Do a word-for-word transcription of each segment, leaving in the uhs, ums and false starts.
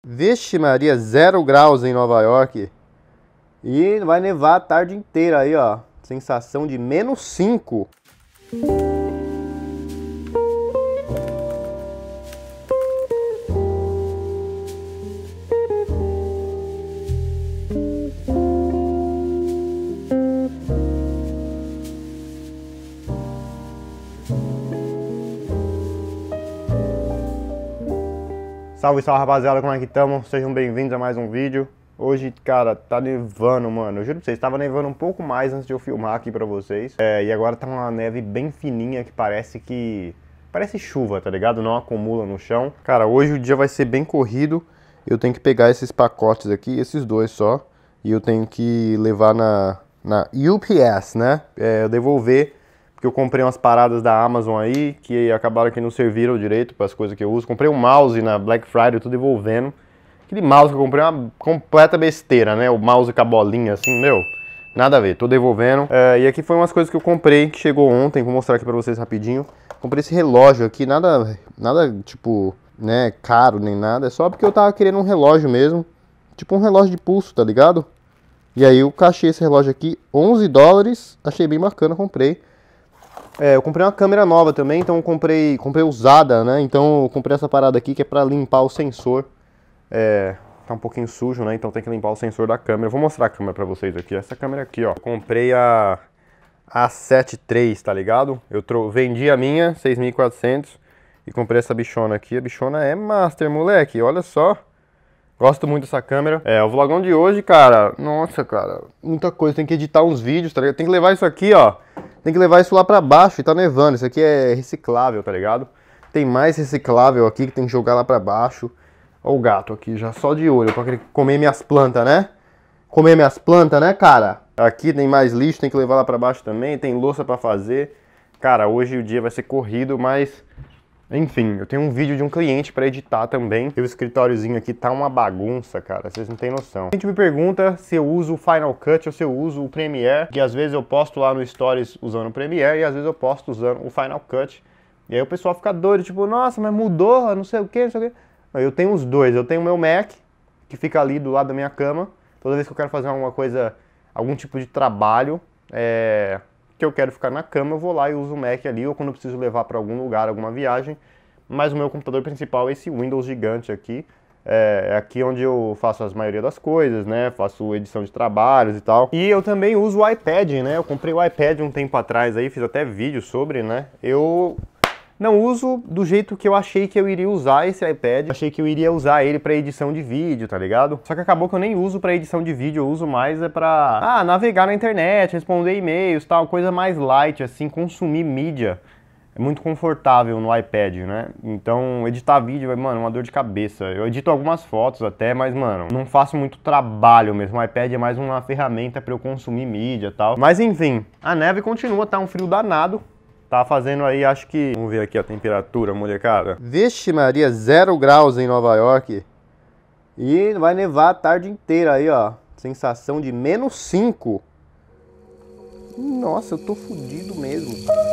Vixe Maria, zero graus em Nova York. E vai nevar a tarde inteira aí, ó. Sensação de menos cinco. Salve, salve rapaziada, como é que estamos? Sejam bem-vindos a mais um vídeo. Hoje, cara, tá nevando, mano. Eu juro pra vocês, tava nevando um pouco mais antes de eu filmar aqui pra vocês. É, e agora tá uma neve bem fininha que parece que... Parece chuva, tá ligado? Não acumula no chão. Cara, hoje o dia vai ser bem corrido. Eu tenho que pegar esses pacotes aqui, esses dois só. E eu tenho que levar na, na U P S, né? É, eu devolver... Porque eu comprei umas paradas da Amazon aí, que acabaram que não serviram direito para as coisas que eu uso. Comprei um mouse na Black Friday, eu tô devolvendo. Aquele mouse que eu comprei é uma completa besteira, né? O mouse com a bolinha assim, meu, nada a ver, tô devolvendo. É, e aqui foi umas coisas que eu comprei, que chegou ontem, vou mostrar aqui pra vocês rapidinho. Comprei esse relógio aqui, nada, nada tipo, né, caro nem nada. É só porque eu tava querendo um relógio mesmo, tipo um relógio de pulso, tá ligado? E aí eu achei esse relógio aqui, onze dólares, achei bem bacana, comprei. É, eu comprei uma câmera nova também, então eu comprei, comprei usada, né? Então eu comprei essa parada aqui que é pra limpar o sensor. É, tá um pouquinho sujo, né? Então tem que limpar o sensor da câmera. Eu vou mostrar a câmera pra vocês aqui. Essa câmera aqui, ó. Eu comprei a A sete três, tá ligado? Eu tro... vendi a minha, seis mil e quatrocentos, e comprei essa bichona aqui. A bichona é master, moleque. Olha só. Gosto muito dessa câmera. É, o vlogão de hoje, cara... Nossa, cara. Muita coisa. Tem que editar uns vídeos, tá ligado? Tem que levar isso aqui, ó. Tem que levar isso lá pra baixo e tá nevando. Isso aqui é reciclável, tá ligado? Tem mais reciclável aqui que tem que jogar lá pra baixo. Ó o gato aqui, já só de olho, pra querer comer minhas plantas, né? Comer minhas plantas, né, cara? Aqui tem mais lixo, tem que levar lá pra baixo também. Tem louça pra fazer. Cara, hoje o dia vai ser corrido, mas... Enfim, eu tenho um vídeo de um cliente pra editar também. E o escritóriozinho aqui tá uma bagunça, cara. Vocês não tem noção. A gente me pergunta se eu uso o Final Cut ou se eu uso o Premiere. Que às vezes eu posto lá no Stories usando o Premiere e às vezes eu posto usando o Final Cut. E aí o pessoal fica doido, tipo, nossa, mas mudou, não sei o que, não sei o que. Eu tenho os dois. Eu tenho o meu Mac, que fica ali do lado da minha cama. Toda vez que eu quero fazer alguma coisa, algum tipo de trabalho, é... que eu quero ficar na cama, eu vou lá e uso o Mac ali, ou quando eu preciso levar para algum lugar, alguma viagem. Mas o meu computador principal é esse Windows gigante aqui. É aqui onde eu faço a maioria das coisas, né? Faço edição de trabalhos e tal. E eu também uso o iPad, né? Eu comprei o iPad um tempo atrás aí, fiz até vídeo sobre, né? Eu... não uso do jeito que eu achei que eu iria usar esse iPad. Achei que eu iria usar ele para edição de vídeo, tá ligado? Só que acabou que eu nem uso para edição de vídeo, eu uso mais é pra ah, navegar na internet, responder e-mails, tal, coisa mais light, assim, consumir mídia. É muito confortável no iPad, né? Então, editar vídeo é, mano, uma dor de cabeça. Eu edito algumas fotos até, mas, mano, não faço muito trabalho mesmo. O iPad é mais uma ferramenta para eu consumir mídia e tal. Mas, enfim, a neve continua, tá um frio danado. Tá fazendo aí, acho que... Vamos ver aqui a temperatura, molecada. Vixe Maria, zero graus em Nova York. E vai nevar a tarde inteira aí, ó. Sensação de menos cinco. Nossa, eu tô fudido mesmo.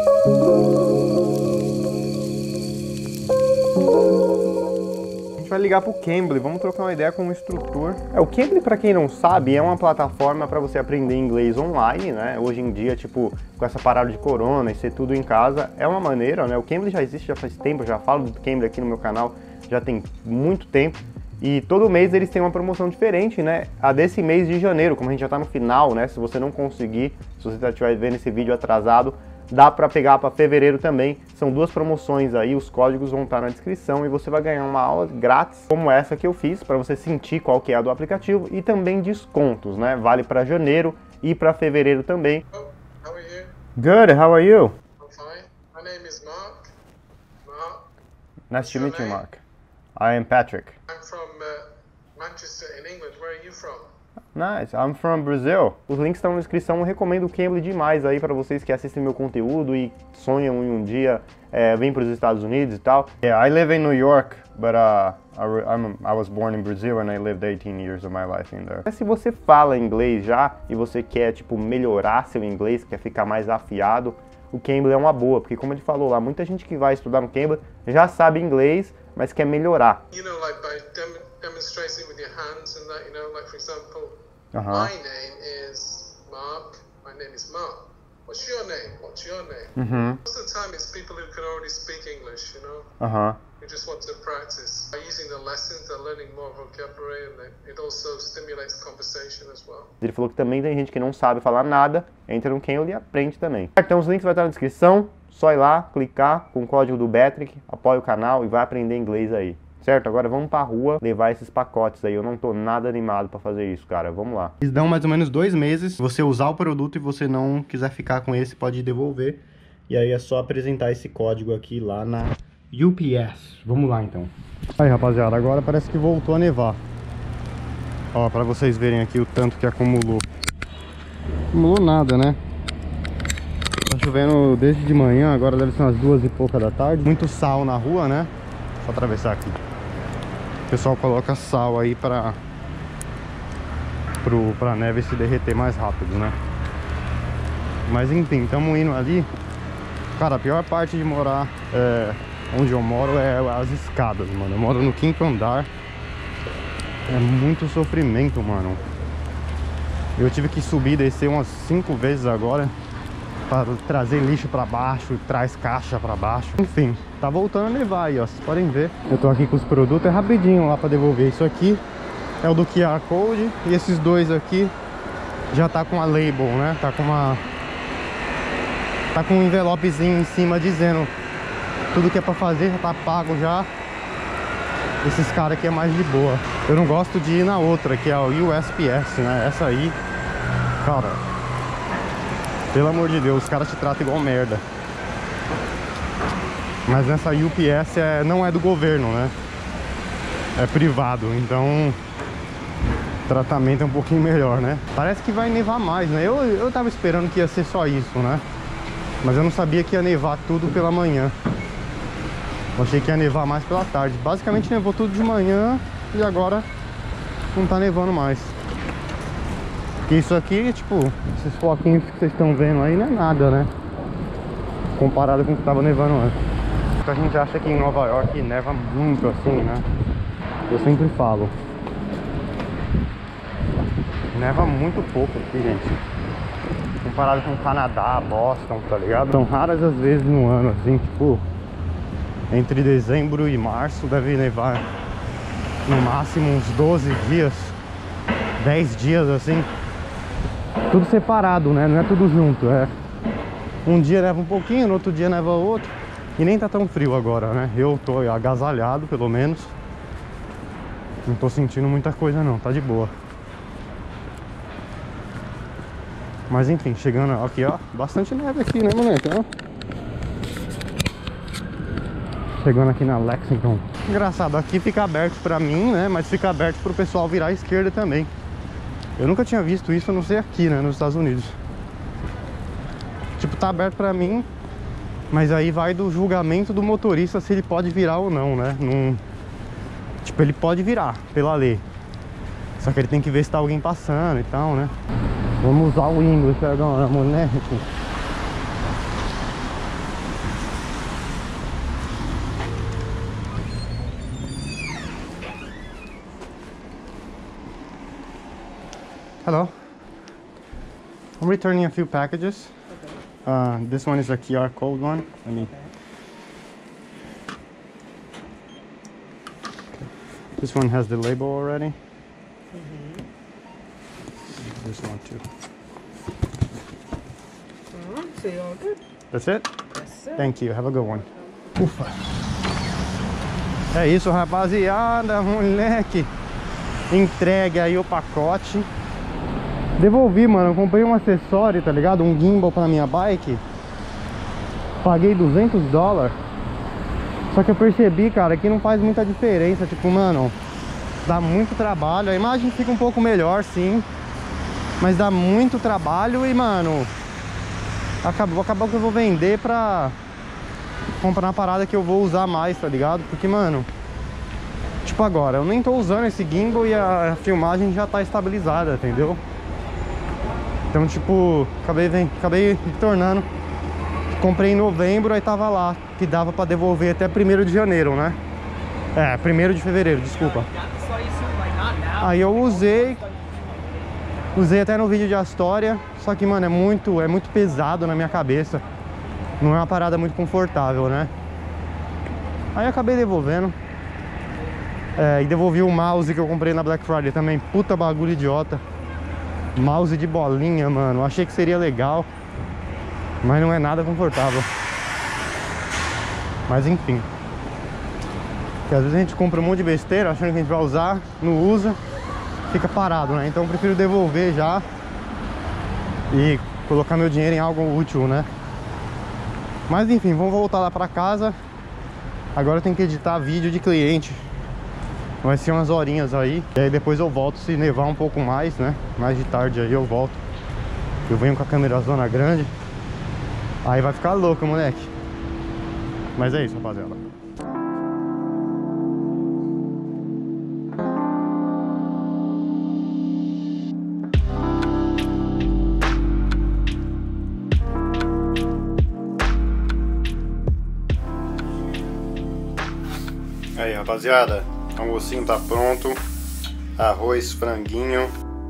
A gente vai ligar pro Cambly, vamos trocar uma ideia com o instrutor. É, o Cambly, pra quem não sabe, é uma plataforma para você aprender inglês online, né? Hoje em dia, tipo, com essa parada de corona e ser tudo em casa, é uma maneira, né? O Cambly já existe já faz tempo, eu já falo do Cambly aqui no meu canal, já tem muito tempo. E todo mês eles têm uma promoção diferente, né? A desse mês de janeiro, como a gente já tá no final, né? Se você não conseguir, se você estiver vendo esse vídeo atrasado, dá para pegar para fevereiro também. São duas promoções aí, os códigos vão estar na descrição e você vai ganhar uma aula grátis como essa que eu fiz para você sentir qual que é a do aplicativo e também descontos, né? Vale para janeiro e para fevereiro também. Oh, how are you? Good, how are you? I'm fine. My name is Mark. Mark. Nice to Your meet you, name? Mark. I am Patrick. I'm from uh, Manchester in England. Where are you from? Nice, I'm from Brazil. Os links estão na descrição, eu recomendo o Cambly demais aí para vocês que assistem meu conteúdo e sonham em um dia é, vir para os Estados Unidos e tal. Yeah, I live in New York, but uh, I, I'm, I was born in Brazil and I lived eighteen years of my life in there. Mas se você fala inglês já e você quer tipo melhorar seu inglês, quer ficar mais afiado, o Cambly é uma boa, porque como ele falou lá, muita gente que vai estudar no Cambly já sabe inglês, mas quer melhorar. You know, like by dem demonstrate it with your hands and that, you know, like for example, Uh-huh. my name is Mark. My name is Mark. What's your name? What's your name? Uhum. Most of the time, it's people who can already speak English, you know, Aham. who just want to practice. By using the lessons, they're learning more vocabulary, and they, it also stimulates conversation as well. Ele falou que também tem gente que não sabe falar nada, entra no Cambly e aprende também. Então os links vai estar na descrição, só ir lá, clicar com o código do Betrick, apoia o canal e vai aprender inglês aí. Certo? Agora vamos pra rua levar esses pacotes aí. Eu não tô nada animado pra fazer isso, cara. Vamos lá. Eles dão mais ou menos dois meses. Se você usar o produto e você não quiser ficar com esse, pode devolver. E aí é só apresentar esse código aqui lá na U P S. Vamos lá, então. Aí, rapaziada, agora parece que voltou a nevar. Ó, pra vocês verem aqui o tanto que acumulou. Acumulou nada, né? Tá chovendo desde de manhã, agora deve ser umas duas e pouca da tarde. Muito sal na rua, né? Só atravessar aqui. O pessoal coloca sal aí pra, pro, pra neve se derreter mais rápido, né? Mas enfim, estamos indo ali. Cara, a pior parte de morar é, onde eu moro é as escadas, mano. Eu moro no quinto andar. É muito sofrimento, mano. Eu tive que subir e descer umas cinco vezes agora para trazer lixo pra baixo, traz caixa pra baixo. Enfim, tá voltando a nevar aí, ó. Vocês podem ver. Eu tô aqui com os produtos, é rapidinho lá pra devolver. Isso aqui é o do Q R Code. E esses dois aqui já tá com a label, né? Tá com uma... Tá com um envelopezinho em cima dizendo tudo que é pra fazer, já tá pago já. Esses caras aqui é mais de boa. Eu não gosto de ir na outra, que é o U S P S, né? Essa aí, cara... Pelo amor de Deus, os caras te tratam igual merda. Mas nessa U P S é, não é do governo, né? É privado, então o tratamento é um pouquinho melhor, né? Parece que vai nevar mais, né? Eu, eu tava esperando que ia ser só isso, né? Mas eu não sabia que ia nevar tudo pela manhã. Eu achei que ia nevar mais pela tarde. Basicamente nevou tudo de manhã e agora não tá nevando mais. Porque isso aqui, tipo, esses floquinhos que vocês estão vendo aí não é nada, né? Comparado com o que tava nevando antes. A gente acha que em Nova York neva muito assim, né? Eu sempre falo. Neva muito pouco aqui, gente. Comparado com o Canadá, Boston, tá ligado? São raras as vezes no ano, assim, tipo... Entre dezembro e março deve nevar no máximo uns doze dias, dez dias, assim. Tudo separado, né? Não é tudo junto, é... Um dia neva um pouquinho, no outro dia neva outro. E nem tá tão frio agora, né? Eu tô agasalhado, pelo menos. Não tô sentindo muita coisa não, tá de boa. Mas enfim, chegando aqui, ó. Bastante neve aqui, né, moleque? Ó. Chegando aqui na Lexington. Engraçado, aqui fica aberto pra mim, né? Mas fica aberto pro pessoal virar à esquerda também. Eu nunca tinha visto isso, a não ser aqui, né? Nos Estados Unidos. Tipo, tá aberto pra mim, mas aí vai do julgamento do motorista se ele pode virar ou não, né? Num... Tipo, ele pode virar, pela lei. Só que ele tem que ver se tá alguém passando e tal, né? Vamos usar o English agora, moleque. Hello. I'm returning a few packages. Okay. Uh, this one is a Q R code one. Let me. Okay. This one has the label already. Mm-hmm. This one too. Mm-hmm. So you're all good. That's it? Yes, sir. Thank you. Have a good one. Ufa. É isso, rapaziada, moleque. Entregue aí o pacote. Devolvi, mano, eu comprei um acessório, tá ligado? Um gimbal pra minha bike. Paguei duzentos dólares. Só que eu percebi, cara, que não faz muita diferença. Tipo, mano, dá muito trabalho. A imagem fica um pouco melhor, sim. Mas dá muito trabalho e, mano, Acabou, acabou que eu vou vender pra comprar uma parada que eu vou usar mais, tá ligado? Porque, mano, tipo agora, eu nem tô usando esse gimbal e a filmagem já tá estabilizada, entendeu? Então, tipo, acabei, vem, acabei retornando. Comprei em novembro, aí tava lá, que dava pra devolver até primeiro de janeiro, né? É, primeiro de fevereiro, desculpa. Só isso Aí eu usei, usei até no vídeo de Astoria, só que, mano, é muito, é muito pesado na minha cabeça. Não é uma parada muito confortável, né? Aí eu acabei devolvendo. É, e devolvi o mouse que eu comprei na Black Friday também. Puta bagulho idiota. Mouse de bolinha, mano. Eu achei que seria legal, mas não é nada confortável. Mas enfim. Porque às vezes a gente compra um monte de besteira achando que a gente vai usar, não usa, fica parado, né? Então eu prefiro devolver já e colocar meu dinheiro em algo útil, né? Mas enfim, vamos voltar lá pra casa. Agora eu tenho que editar vídeo de cliente. Vai ser umas horinhas aí. E aí depois eu volto, se nevar um pouco mais, né? Mais de tarde aí eu volto. Eu venho com a câmera zona grande. Aí vai ficar louco, moleque. Mas é isso, rapaziada. Aí, rapaziada, o almocinho tá pronto. Arroz, franguinho.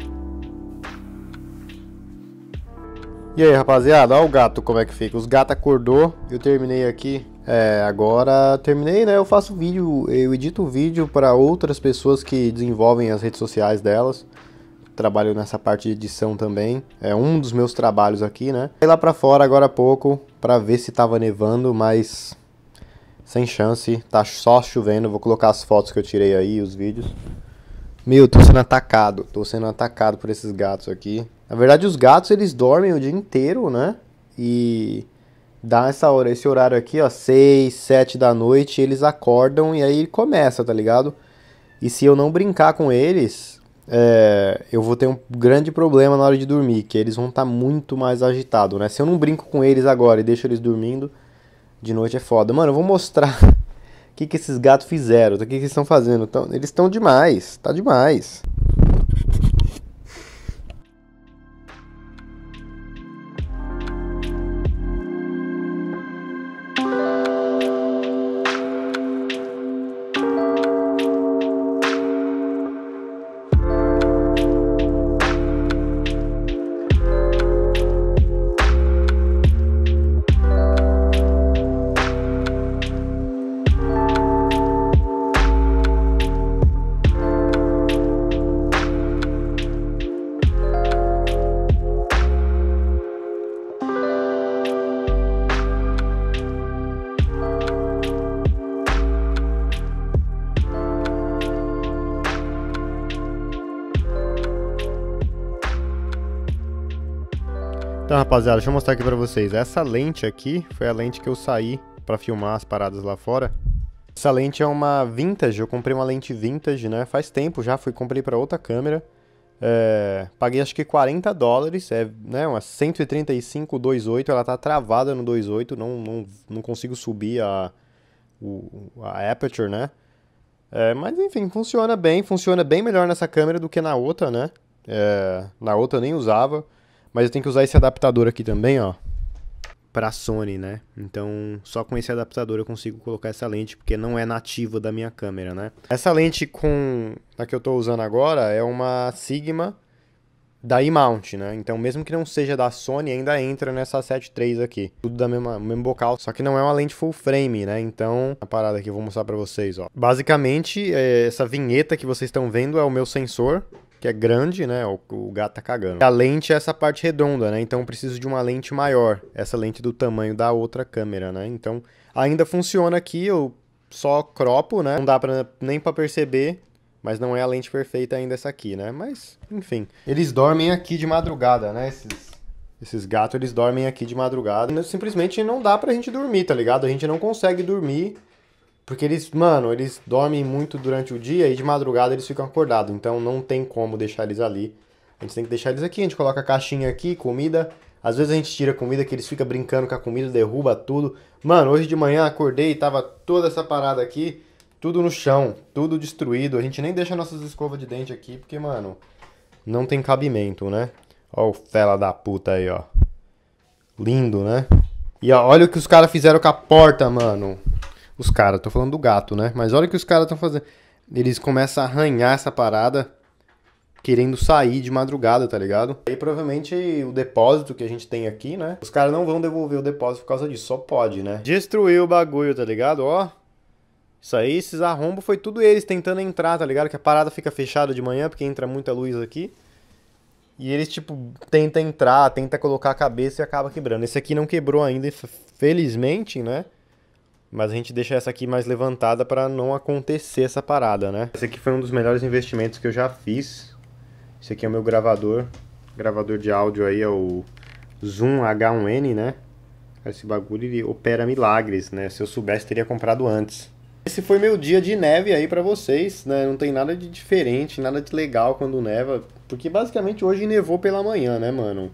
E aí, rapaziada, olha o gato como é que fica. Os gatos acordou, eu terminei aqui. É, agora terminei, né? Eu faço vídeo, eu edito vídeo para outras pessoas que desenvolvem as redes sociais delas. Trabalho nessa parte de edição também. É um dos meus trabalhos aqui, né? Fui lá pra fora agora há pouco pra ver se tava nevando, mas sem chance, tá só chovendo. Vou colocar as fotos que eu tirei aí, os vídeos. Meu, tô sendo atacado, tô sendo atacado por esses gatos aqui. Na verdade, os gatos, eles dormem o dia inteiro, né? E dá essa hora, esse horário aqui, ó, seis, sete da noite, eles acordam e aí começa, tá ligado? E se eu não brincar com eles, é, eu vou ter um grande problema na hora de dormir, que eles vão estar muito mais agitados, né? Se eu não brinco com eles agora e deixo eles dormindo, de noite é foda. Mano, eu vou mostrar o que, que esses gatos fizeram, o que, que eles estão fazendo. Tão, eles estão demais, tá demais. Então, rapaziada, deixa eu mostrar aqui pra vocês. Essa lente aqui foi a lente que eu saí pra filmar as paradas lá fora. Essa lente é uma vintage, eu comprei uma lente vintage, né? Faz tempo já, fui comprei pra outra câmera. É, paguei acho que quarenta dólares, é, né, uma cento e trinta e cinco dois ponto oito, ela tá travada no dois ponto oito, não, não, não consigo subir a, o, a aperture, né? É, mas enfim, funciona bem, funciona bem melhor nessa câmera do que na outra, né? É, na outra eu nem usava. Mas eu tenho que usar esse adaptador aqui também, ó, pra Sony, né? Então, só com esse adaptador eu consigo colocar essa lente, porque não é nativa da minha câmera, né? Essa lente com a que eu tô usando agora é uma Sigma da E-mount, né? Então, mesmo que não seja da Sony, ainda entra nessa sete três aqui. Tudo da mesma, mesmo bocal, só que não é uma lente full frame, né? Então, a parada aqui eu vou mostrar pra vocês, ó. Basicamente, é, essa vinheta que vocês estão vendo é o meu sensor, que é grande, né? O, o gato tá cagando. A lente é essa parte redonda, né? Então eu preciso de uma lente maior. Essa lente do tamanho da outra câmera, né? Então ainda funciona aqui, eu só cropo, né? Não dá pra, nem pra perceber, mas não é a lente perfeita ainda essa aqui, né? Mas, enfim. Eles dormem aqui de madrugada, né? Esses, esses gatos, eles dormem aqui de madrugada. Simplesmente não dá pra gente dormir, tá ligado? A gente não consegue dormir. Porque eles, mano, eles dormem muito durante o dia e de madrugada eles ficam acordados. Então não tem como deixar eles ali. A gente tem que deixar eles aqui, a gente coloca a caixinha aqui, comida. Às vezes a gente tira a comida que eles ficam brincando com a comida, derruba tudo. Mano, hoje de manhã acordei e tava toda essa parada aqui, tudo no chão, tudo destruído. A gente nem deixa nossas escovas de dente aqui, porque, mano, não tem cabimento, né? Ó o fela da puta aí, ó. Lindo, né? E ó, olha o que os caras fizeram com a porta, mano. Os caras, tô falando do gato, né? Mas olha o que os caras estão fazendo. eles começam a arranhar essa parada, querendo sair de madrugada, tá ligado? Aí provavelmente o depósito que a gente tem aqui, né? Os caras não vão devolver o depósito por causa disso, só pode, né? Destruiu o bagulho, tá ligado? Ó, isso aí, esses arrombos foi tudo eles tentando entrar, tá ligado? Que a parada fica fechada de manhã porque entra muita luz aqui. E eles, tipo, tentam entrar, tentam colocar a cabeça e acaba quebrando. Esse aqui não quebrou ainda, felizmente, né? Mas a gente deixa essa aqui mais levantada pra não acontecer essa parada, né? Esse aqui foi um dos melhores investimentos que eu já fiz. Esse aqui é o meu gravador, gravador de áudio aí, é o Zoom H um N, né? Esse bagulho ele opera milagres, né? Se eu soubesse, teria comprado antes. Esse foi meu dia de neve aí pra vocês, né? Não tem nada de diferente, nada de legal quando neva, porque basicamente hoje nevou pela manhã, né, mano?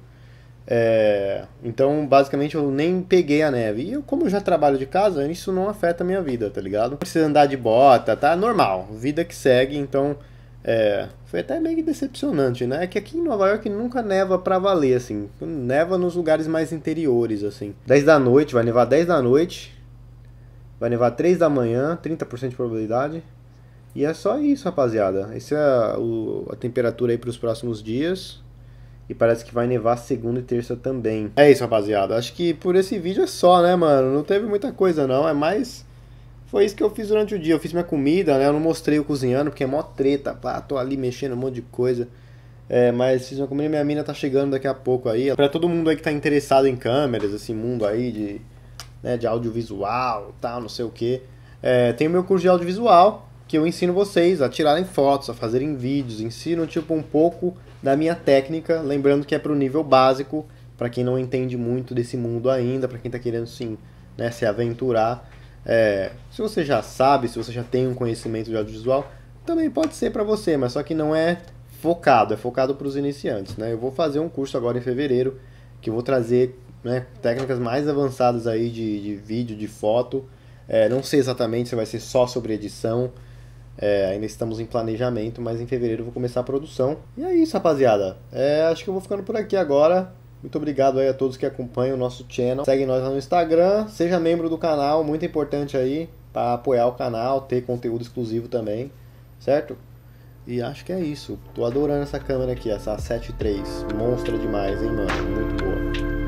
É... Então, basicamente, eu nem peguei a neve. E eu, como eu já trabalho de casa, isso não afeta a minha vida, tá ligado? Não precisa andar de bota, tá? Normal, vida que segue, então... É, foi até meio decepcionante, né? É que aqui em Nova York nunca neva pra valer, assim. Neva nos lugares mais interiores, assim. dez da noite, vai nevar dez da noite. Vai nevar três da manhã, trinta por cento de probabilidade. E é só isso, rapaziada. Essa é a, o, a temperatura aí pros próximos dias. E parece que vai nevar segunda e terça também. É isso, rapaziada. Acho que por esse vídeo é só, né, mano? Não teve muita coisa, não. É mais... Foi isso que eu fiz durante o dia. Eu fiz minha comida, né? Eu não mostrei o cozinhando, porque é mó treta. Pá, tô ali mexendo um monte de coisa. É, mas fiz minha comida e minha mina tá chegando daqui a pouco aí. Pra todo mundo aí que tá interessado em câmeras, esse mundo aí de, né, de audiovisual, tal, não sei o que. É, tem o meu curso de audiovisual, que eu ensino vocês a tirarem fotos, a fazerem vídeos. Ensino, tipo, um pouco da minha técnica. Lembrando que é pro nível básico, pra quem não entende muito desse mundo ainda, pra quem tá querendo, sim, né, se aventurar. É, se você já sabe, se você já tem um conhecimento de audiovisual, também pode ser para você, mas só que não é focado, é focado para os iniciantes, né? Eu vou fazer um curso agora em fevereiro, que eu vou trazer, né, técnicas mais avançadas aí de, de vídeo, de foto. É, não sei exatamente se vai ser só sobre edição, é, ainda estamos em planejamento, mas em fevereiro eu vou começar a produção. E é isso, rapaziada. É, acho que eu vou ficando por aqui agora. Muito obrigado aí a todos que acompanham o nosso channel. Segue nós lá no Instagram, seja membro do canal, muito importante aí para apoiar o canal, ter conteúdo exclusivo também, certo? E acho que é isso. Tô adorando essa câmera aqui, essa sete três. Monstra demais, hein, mano? Muito boa.